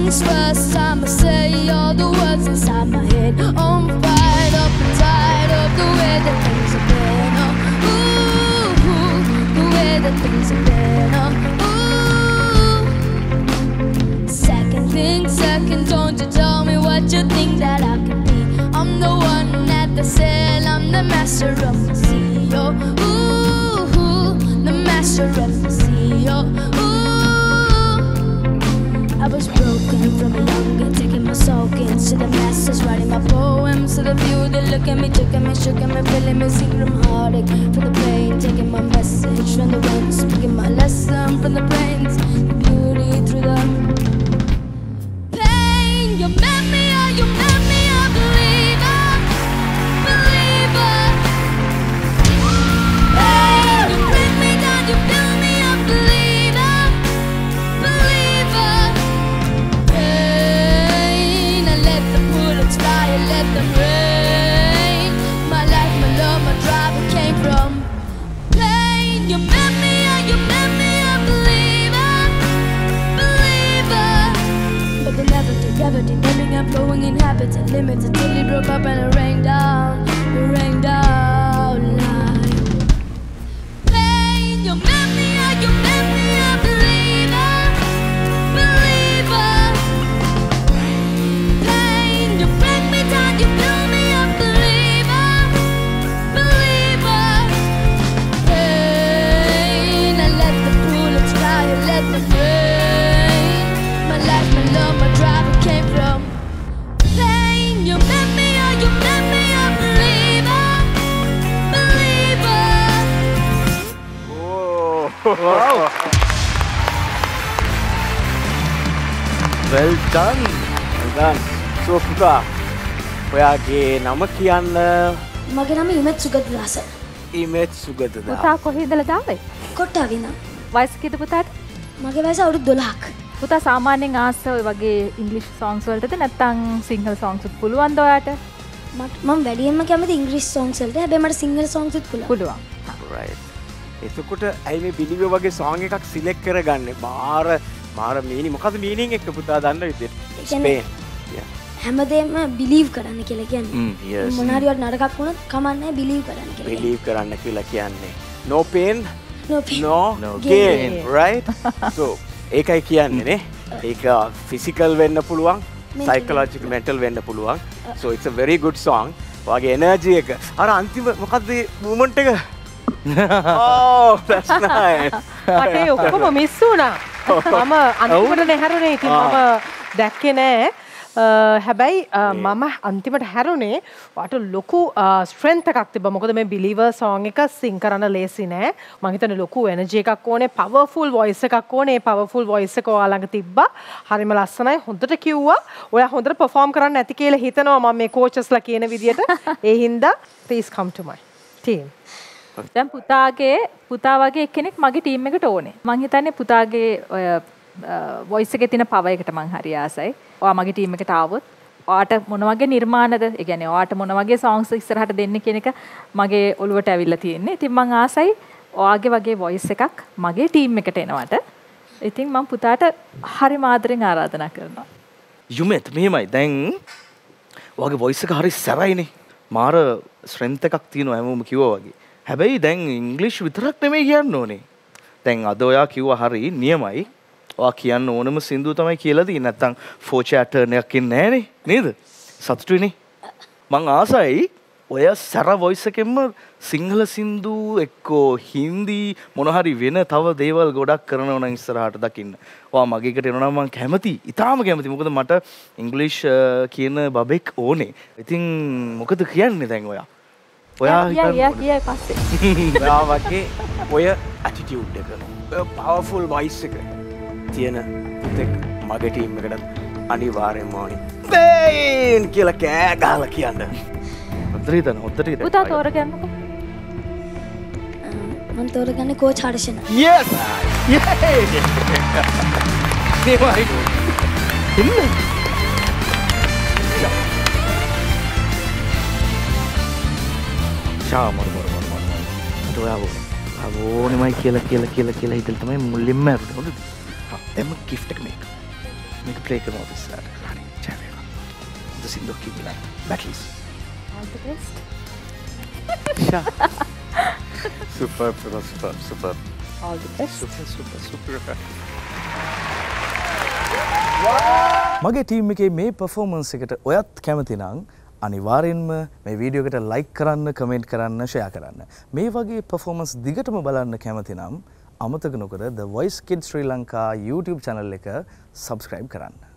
things first, I'ma say all the words inside my head. I'm fired up and tired of the way that things have been. Oh, ooh, the way that things have been. Oh, ooh. Second thing, second, don't you tell me what you think that I can be. I'm the one at the sail, I'm the master of the sea. Oh, ooh, the master of the sea. Oh, ooh. I was broken from a younger, taking my soakings to the masses, writing my poems to the few that look at me, took at me, shook at me, feeling me, singing from heartache, from the pain, taking my message from the winds, speaking my lesson from the plains, the beauty through the pain. You met me, oh, you met me, a believer, believer. Hey, you bring me down, you build me up, believer, believer. Pain, I let the bullets fly, I let them rain. My life, my love, my drive, it came from pain. You met me, oh, you met me, a believer, believer. But they never did, ending up flowing in habits and limits until it broke up and it rained down like pain. You met me, oh, you met me, a believer, believer. Pain, you break me down, you build me up, believer, believer. Pain, I let the bullets fly, I let them rain. My life, my love, my drive, it came from pain. You met me, oh, you met me, a believer, believer. Wow. Well done. Well done. So පුතා ඔයාගේ නම කියන්න. මගේ නම යුමෙත් Sugathadasa. Yumeth Sugathadasa. පුතා කොහේ ඉඳලා දාවේ? කොට්ටාවේ ඉඳන්. වයස කීයද පුතාට? මගේ වයස අවුරුදු 12ක්. පුතා සාමාන්‍යයෙන් ආස ඔය වගේ ඉංග්‍රීසි songs වලටද නැත්නම් සිංහල songs උත් පුළුවන්ද ඔයාට? මම වැඩියෙන්ම කැමති ඉංග්‍රීසි songs වලට. හැබැයි මට සිංහල songs උත් පුළුවන්. පුළුවන්. Right. එතකොට ඇයි මේ බිලිවර් වගේ song එකක් select කරගන්නේ? මාර meaning මොකද්ද meaning එක පුතා දන්න විදිහට? Spain. Yeah. හැමදේම believe කරන්න කියලා කියන්නේ. Yes. මොන හරි වට නරකක් වුණොත් කමන්නේ believe කරන්න කියලා. Believe කරන්න කියලා කියන්නේ. No pain, No pain. no gain, right? So ඒකයි කියන්නේ නේ. ඒක physical වෙන්න පුළුවන්, psychological, mental වෙන්න පුළුවන්. So it's a very good song. ඔයාගේ energy එක. අර අන්තිම මොකද්ද movement එක? Oh, that's nice. මට ඒ ඔක්කොම මිස් වුණා. මම අන්තිමට නැහැරුණේ. ඉතින් මම දැක්කේ නෑ. හැබැයි මම අන්තිමට හැරුණේ වාට ලොකු ස්ට්‍රෙන්ත් එකක් තිබ්බා. මොකද මේ බිලීවර් song එක sing කරන්න ලේසි නෑ. මම හිතන්නේ ලොකු එනර්ජි එකක් ඕනේ, powerful voice එකක් ඕනේ. ඒ powerful voice එක ඔයා ළඟ තිබ්බා. හරිම ලස්සනයි. හොඳට කිව්වා. ඔයා හොඳට perform කරන්න ඇති කියලා හිතනවා මම මේ coachesලා කියන විදියට. ඒ හින්දා please come to my team. දැන් පුතා වගේ එක්කෙනෙක් මගේ ටීම් එකට ඕනේ. මං හිතන්නේ පුතාගේ ඔය වොයිස් එකේ තියෙන පවර් එකට මං හරි ආසයි. ඔයා මගේ ටීම් එකට ආවොත් ඔයාට මොන වගේ නිර්මාණද? ඒ කියන්නේ ඔයාට මොන වගේ songs ඉස්සරහට දෙන්න කියන එක මගේ ඔළුවට ඇවිල්ලා තියෙන්නේ. ඉතින් මං ආසයි ඔයාගේ වගේ වොයිස් එකක් මගේ ටීම් එකට එනවට. ඉතින් මං පුතාට හරි මාදරෙන් ආරාධනා කරනවා. Yumeth මෙහෙමයි. දැන් ඔයාගේ වොයිස් එක හරි සැරයිනේ. මාර ස්ට්‍රෙන්ත් එකක් තියෙනවා හැමෝම කිව්වා වගේ. හැබැයි දැන් ඉංග්‍රීසි විතරක් නෙමෙයි කියන්න ඕනේ. දැන් අද ඔයා කිව්වා හරි නියමයි. ඔයා කියන්න ඕනම සින්දුව තමයි කියලා දී. නැත්තම් ෆෝචර් ටර්න් එකක් ඉන්නේ නැහනේ. නේද? සතුටුයිනේ. මං ආසයි ඔය සැර වොයිස් එකෙන්ම සිංහල සින්දු එක්කෝ හින්දි මොන හරි වෙන තව දේවල් ගොඩක් කරනවා නම් ඉස්සරහට දකින්න. ඔයා මගේ එකට එනවා නම් මං කැමති. ඉතාලම කැමති. මොකද මට ඉංග්‍රීසි කියන බබෙක් ඕනේ. ඉතින් මොකද කියන්නේ දැන් ඔයා? ඔයා කියයි පස්සේ. ඔයා වගේ ඔය attitude එක, ඔය powerful voice එක තියෙන පුතෙක් මගේ ටීම් එකට අනිවාර්යයෙන්ම ඕනේ. pain කියලා කෑ ගහලා කියන්න. හොඳට පුතා තෝරගන්නකෝ. මම තෝරගන්නේ coach Harshana. Yes! Yay! Never. මර ඕනෙමයි කියලා හිතලා තමයි මුලින්ම ඇරුණේ. හොඳද? දැන් ගිෆ්ට් එක මේක. මේක ප්ලේ කරමු අපි ඉස්සරහට. හරි. ජය වේවා. The Sindhu Kibla battles. All the best. Superb, superb, superb. All the best. Super. මගේ ටීම් එකේ මේ පර්ෆෝමන්ස් එකට ඔයත් කැමති නම් අනිවාර්යෙන්ම මේ වීඩියෝ එකට ලයික් කරන්න, කමෙන්ට් කරන්න, ෂෙයා කරන්න. මේ වගේ පර්ෆෝමන්ස් දිගටම බලන්න කැමති නම් අමතක නොකර The Voice Kids Sri Lanka YouTube channel එක subscribe කරන්න.